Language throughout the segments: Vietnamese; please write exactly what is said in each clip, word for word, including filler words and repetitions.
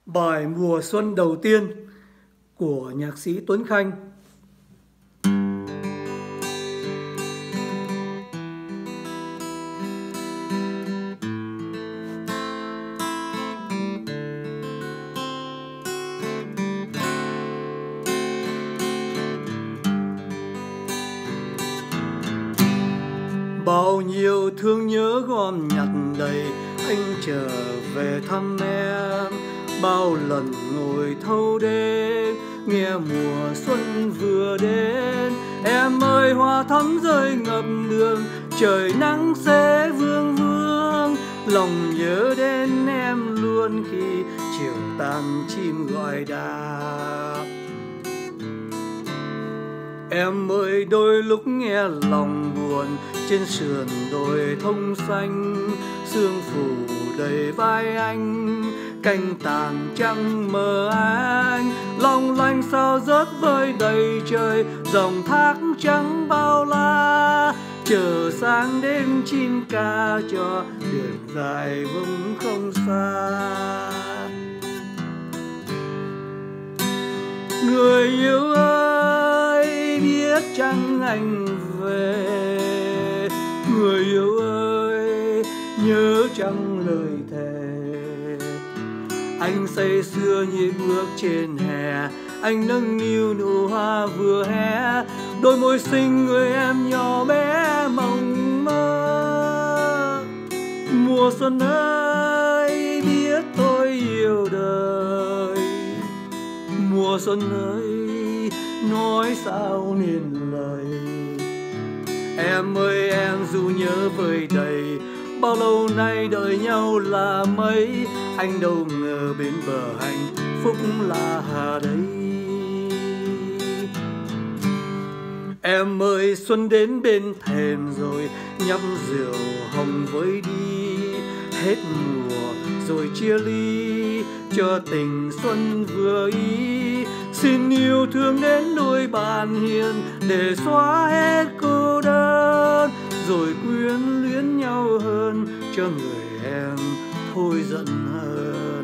Bài Mùa Xuân đầu tiên của nhạc sĩ Tuấn Khanh. Bao nhiêu thương nhớ gom nhặt đầy, anh trở về thăm em. Bao lần ngồi thâu đêm, nghe mùa xuân vừa đến. Em ơi hoa thắm rơi ngập đường, trời nắng sẽ vương vương. Lòng nhớ đến em luôn khi chiều tàn chim gọi đáp. Em ơi đôi lúc nghe lòng buồn, trên sườn đồi thông xanh, sương phủ đầy vai anh, cành tàn trăng mờ anh. Long lanh sao rớt vơi đầy trời, dòng thác trắng bao la. Chờ sáng đêm chim ca cho đường dài vùng không xa. Người yêu ơi biết chăng anh về, người yêu ơi nhớ chăng lời thề. Anh say sưa như bước trên hè, anh nâng niu nụ hoa vừa hé. Đôi môi xinh người em nhỏ bé mộng mơ. Mùa xuân ơi biết tôi yêu đời, mùa xuân ơi nói sao nên lời. Em ơi em dù nhớ vơi đầy, bao lâu nay đợi nhau là mấy. Anh đâu ngờ bên bờ hạnh phúc là hà đây. Em ơi xuân đến bên thềm rồi, nhấp rượu hồng với đi. Hết mùa rồi chia ly, cho tình xuân vừa ý. Xin yêu thương đến đôi bàn hiền, để xóa hết cô đơn. Rồi quyến luyến nhau hơn, cho người em thôi giận hơn.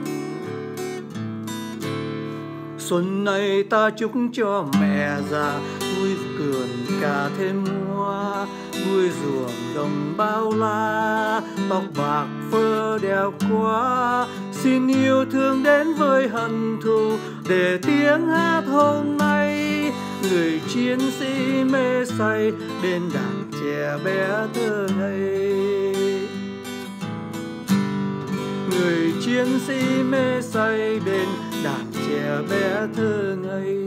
Xuân này ta chúc cho mẹ già, vui vườn cả thêm hoa. Vui ruộng đồng bao la, tóc bạc phơ đeo qua. Xin yêu thương đến với hận thù, để tiếng hát hôm nay. Người chiến sĩ mê say bên đàn trẻ bé thơ ngây. Người chiến sĩ mê say bên đàn trẻ bé thơ ngây.